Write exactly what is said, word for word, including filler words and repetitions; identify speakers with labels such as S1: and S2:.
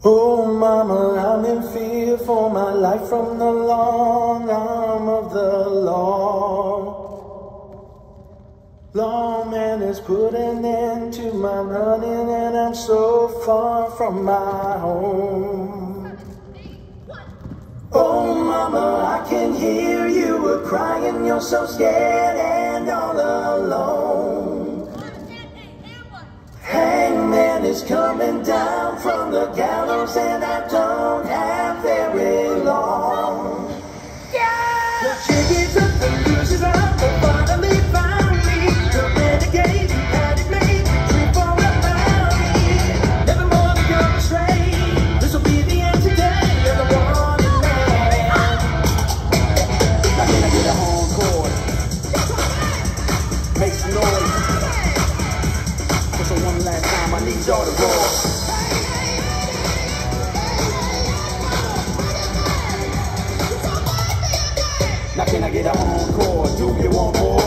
S1: Oh mama, I'm in fear for my life from the long arm of the law. Lawman has put an end to my running and I'm so far from my home. Oh mama, I can hear you were crying, you're so scared and all alone. Hangman is coming down from the gallows and I don't have very long. Yeah! The chickens up, the losers up, but finally found me. The renegade who had it made, free for around me. Never more to go astray. This'll be the end today. You're the one in man. Now can I get a home chord? Make some noise. So one last time, I need y'all to roll. Now can I get a encore? Do you want more?